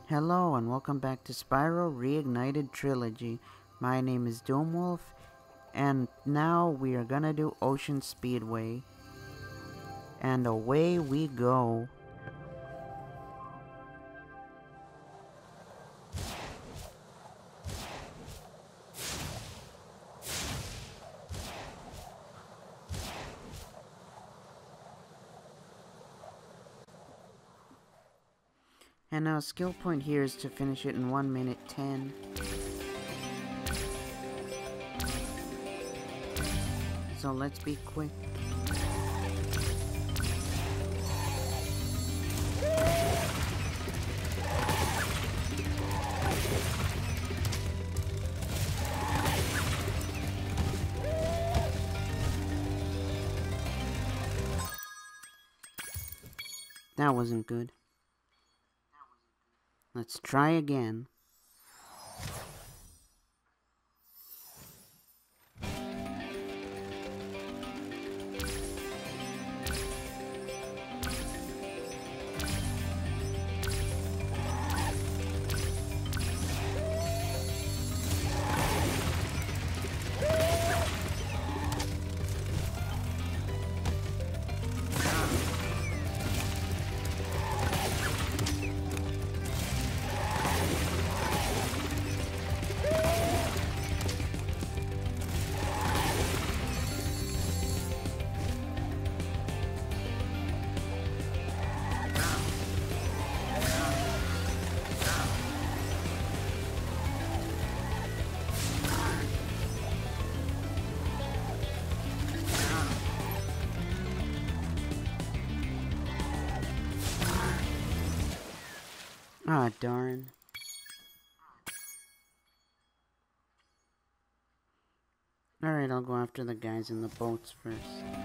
Hello and welcome back to Spyro Reignited Trilogy. My name is Doomwulf, and now we are gonna do Ocean Speedway. And away we go. And our skill point here is to finish it in 1 minute 10. So let's be quick. That wasn't good. Let's try again. Ah, darn. Alright, I'll go after the guys in the boats first.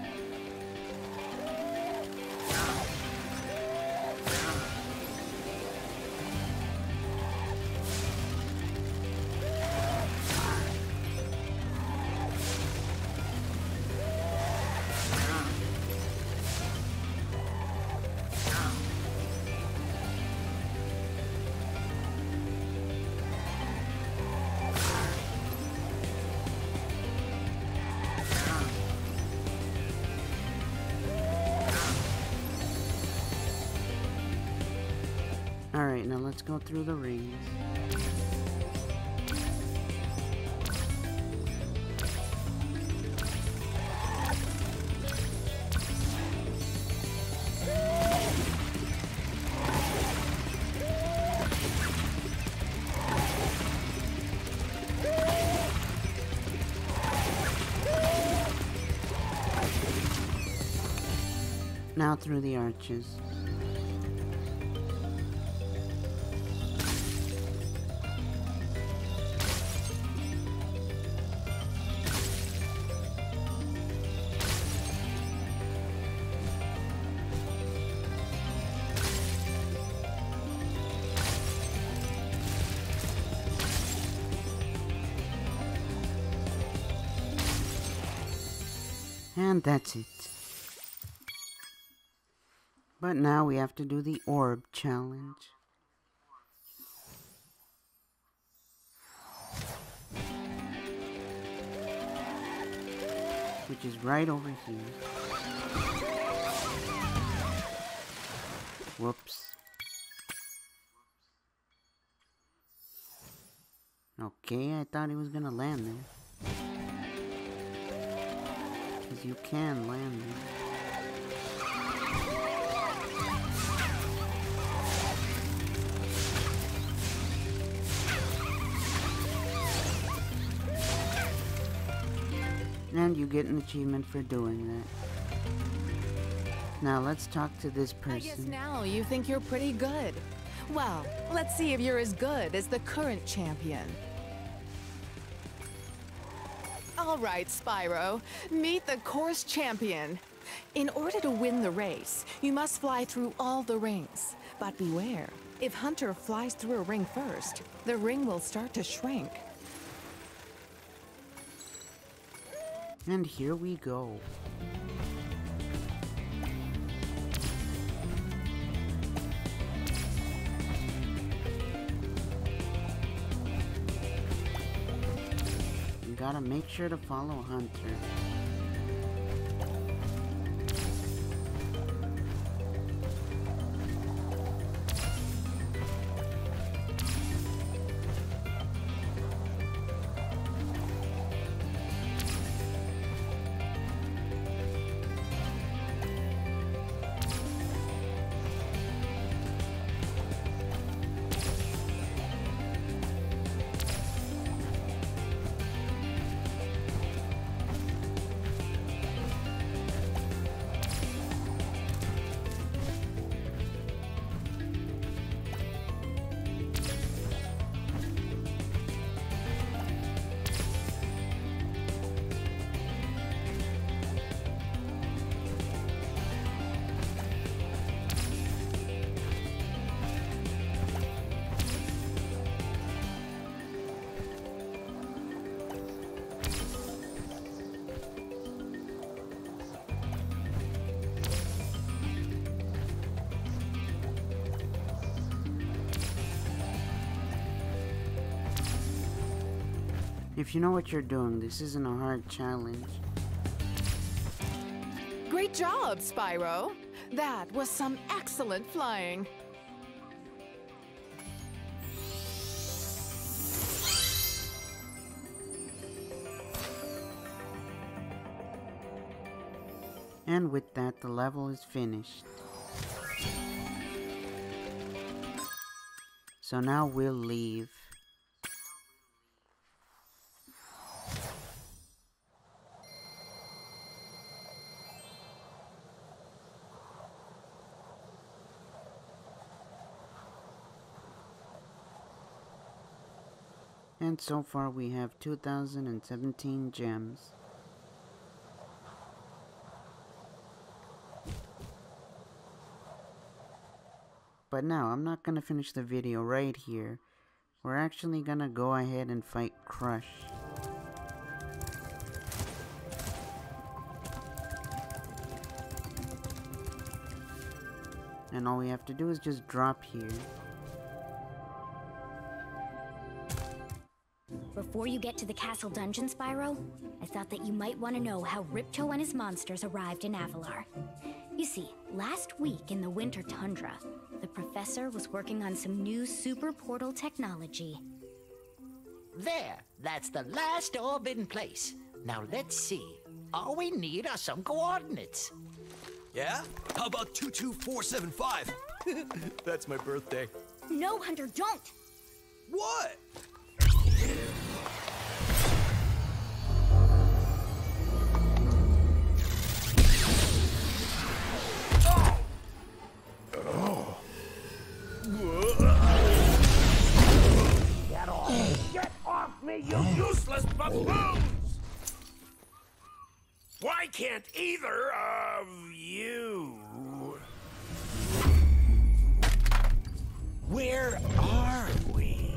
Alright, now let's go through the rings. Now through the arches. And that's it. But now we have to do the orb challenge. Which is right over here. Whoops. Okay, I thought he was gonna land there. Because you can land there. And you get an achievement for doing that. Now let's talk to this person. I guess now you think you're pretty good. Well, let's see if you're as good as the current champion. All right, Spyro, meet the course champion. In order to win the race, you must fly through all the rings. But beware, if Hunter flies through a ring first, the ring will start to shrink. And here we go. gotta make sure to follow Hunter. If you know what you're doing, this isn't a hard challenge. Great job, Spyro. That was some excellent flying. And with that, the level is finished. So now we'll leave. And so far we have 2017 gems. But now, I'm not gonna finish the video right here. We're actually gonna go ahead and fight Crush. And all we have to do is just drop here. Before you get to the castle dungeon, Spyro, I thought that you might want to know how Ripto and his monsters arrived in Avalar. You see, last week in the winter tundra, the professor was working on some new super portal technology. There, that's the last orb in place. Now let's see. All we need are some coordinates. Yeah? How about 22475? That's my birthday. No, Hunter, don't! What? Get off me, you useless buffoons! Why can't either of you? Where are we?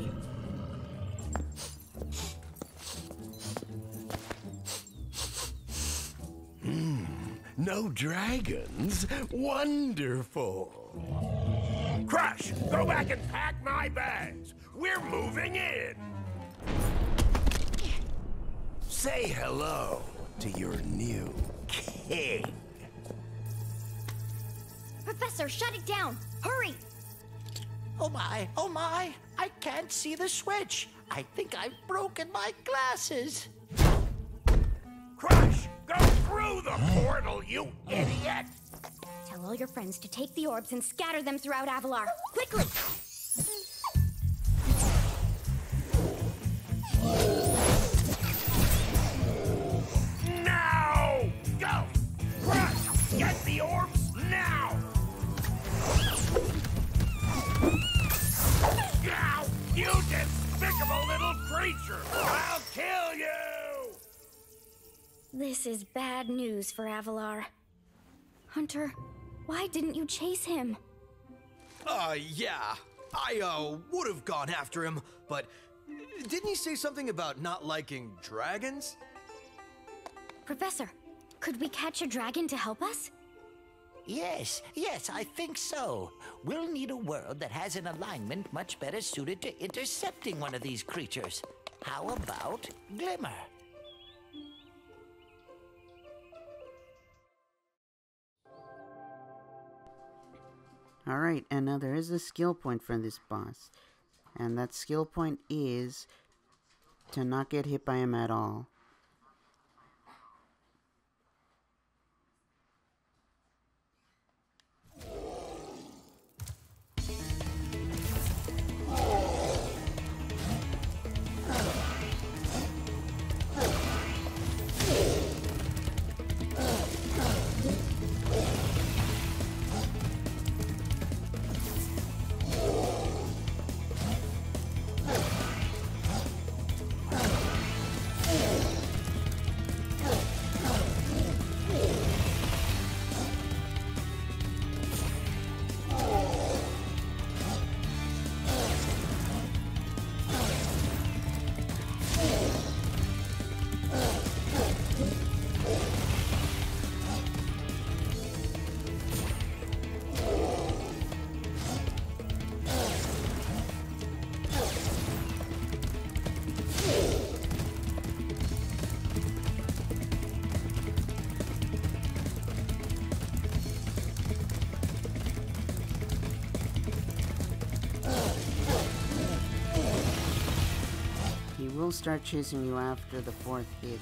No dragons? Wonderful. Crush, go back and pack my bags. We're moving in. Say hello to your new king. Professor, shut it down! Hurry! Oh my, I can't see the switch. I think I've broken my glasses. Crush, go through the portal, you idiot! Tell all your friends to take the orbs and scatter them throughout Avalar. Quickly! Now! Go! Crush, get the orbs now! Now, you despicable little creature! I'll kill you! This is bad news for Avalar. Hunter, why didn't you chase him? Yeah. I, would have gone after him, but didn't he say something about not liking dragons? Professor, could we catch a dragon to help us? Yes, I think so. We'll need a world that has an alignment much better suited to intercepting one of these creatures. How about Glimmer? Alright, and now there is a skill point for this boss. And that skill point is to not get hit by him at all. He will start chasing you after the 4th hit.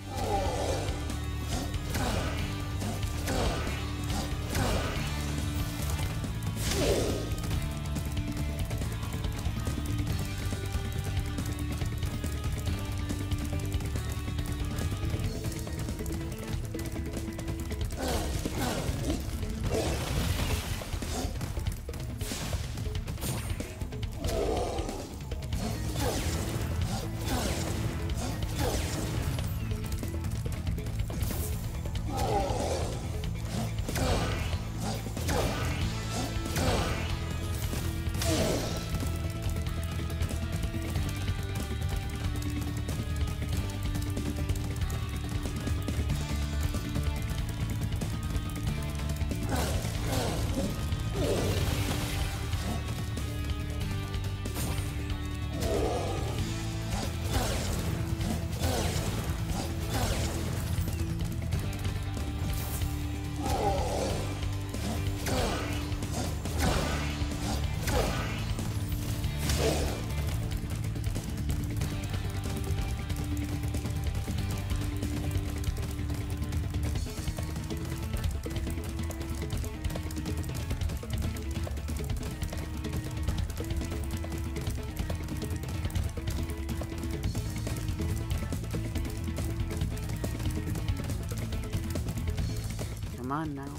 Come on now.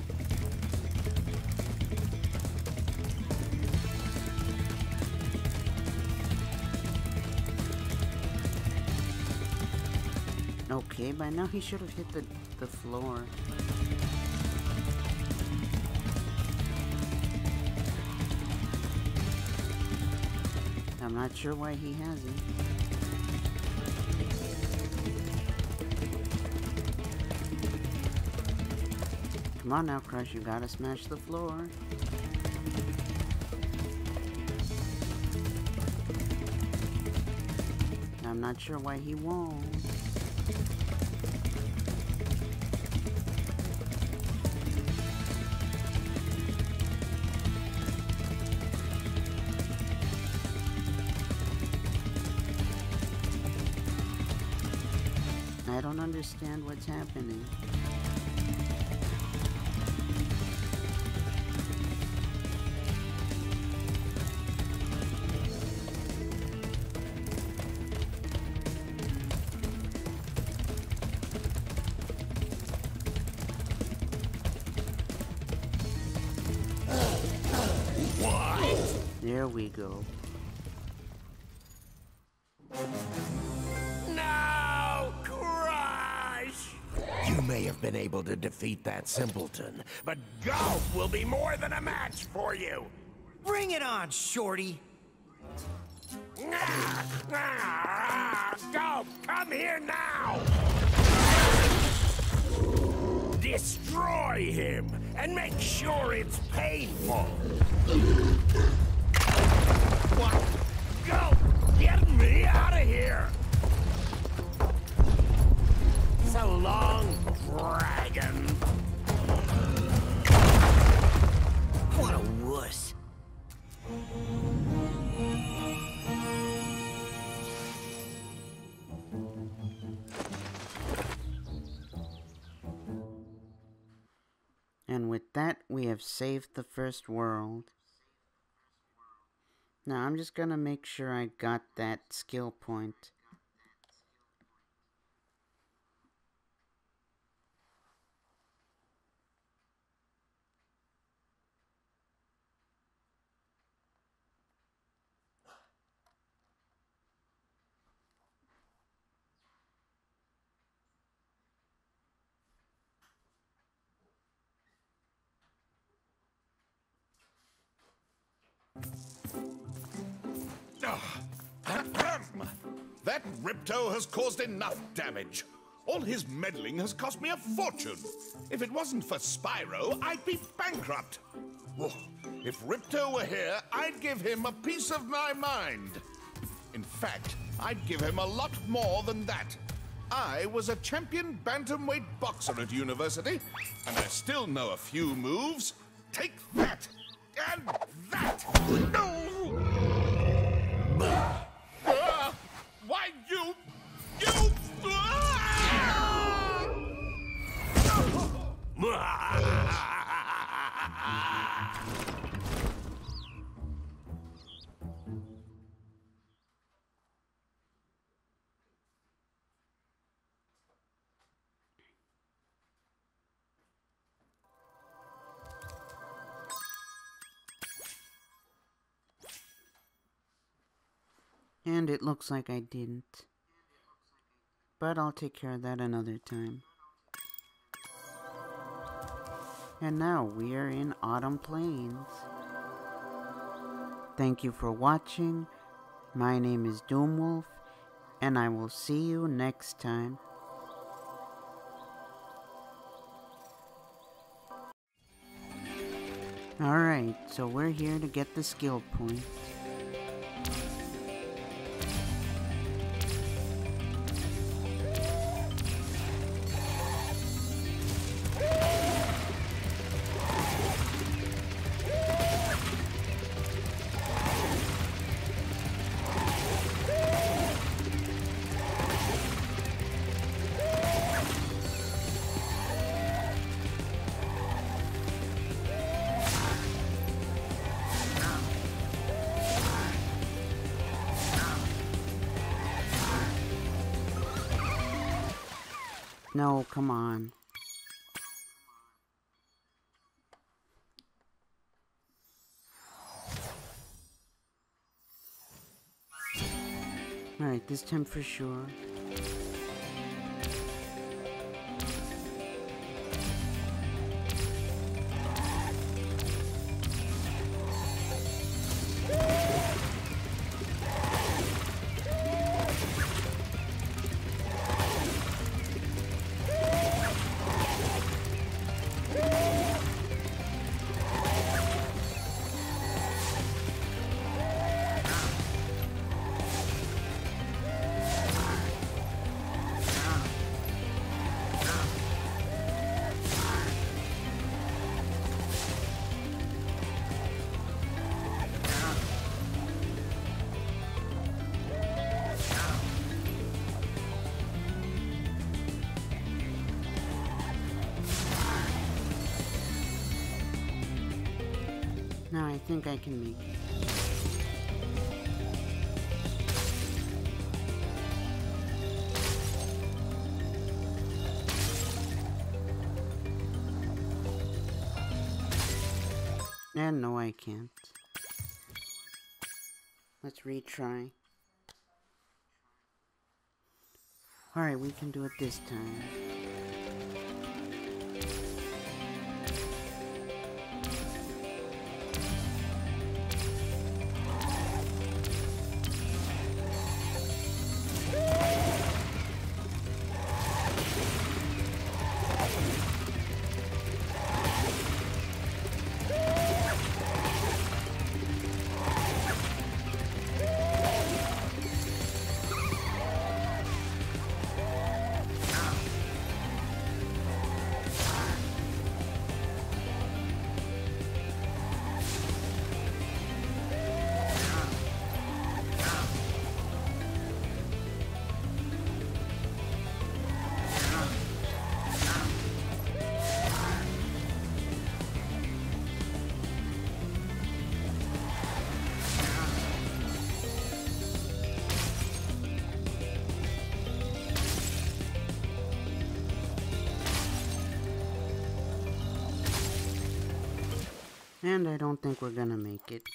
Okay, by now he should have hit the floor. I'm not sure why he hasn't. Come on now, Crush, you gotta smash the floor. I'm not sure why he won't. I don't understand what's happening. There we go. No, Crush! You may have been able to defeat that simpleton, but Golf will be more than a match for you. Bring it on, Shorty! Golf, come here now! Destroy him, and make sure it's painful. What? Go! Get me out of here! with that, we have saved the first world. Now, I'm just gonna make sure I got that skill point. That Ripto has caused enough damage. All his meddling has cost me a fortune. If it wasn't for Spyro, I'd be bankrupt. Oh, if Ripto were here, I'd give him a piece of my mind. In fact, I'd give him a lot more than that. I was a champion bantamweight boxer at university, and I still know a few moves. Take that! And that! No! Why, you... And it looks like I didn't. But I'll take care of that another time. And now we are in Autumn Plains. Thank you for watching. My name is Doomwulf, and I will see you next time. Alright, so we're here to get the skill point. No, come on. Alright, this time for sure. Now I think I can make it. And no, I can't. Let's retry. Alright, we can do it this time. And I don't think we're gonna make it.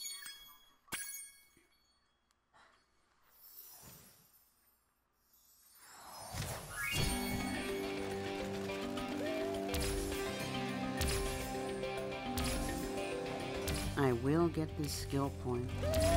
I will get this skill point.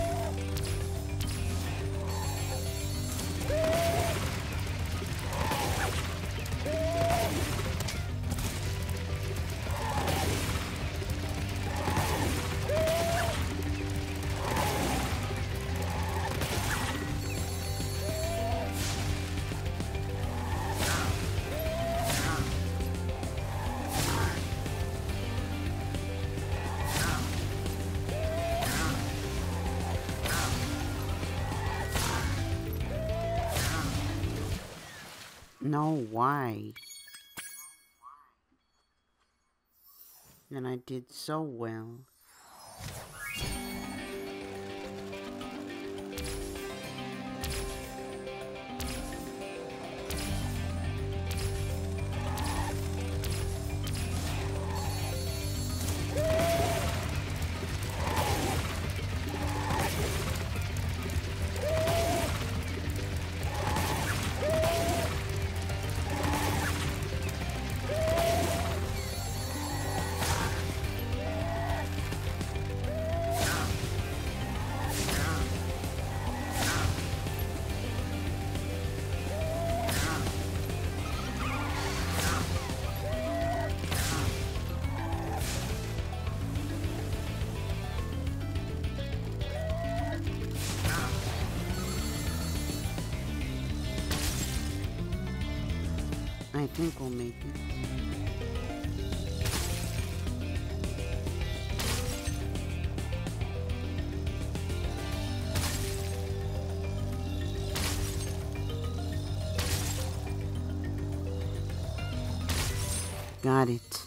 No, why? And I did so well. I think we'll make it. Got it.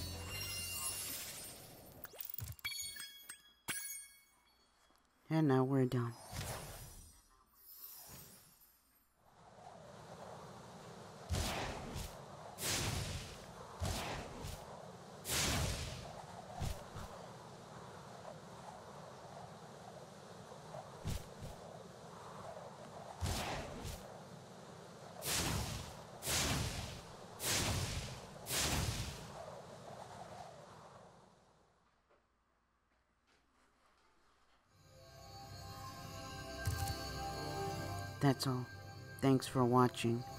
And now we're done. That's all. Thanks for watching.